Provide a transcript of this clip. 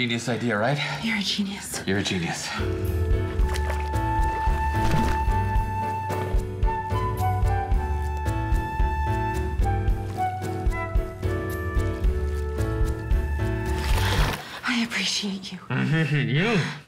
Genius idea, right? You're a genius. You're a genius. I appreciate you. I appreciate you.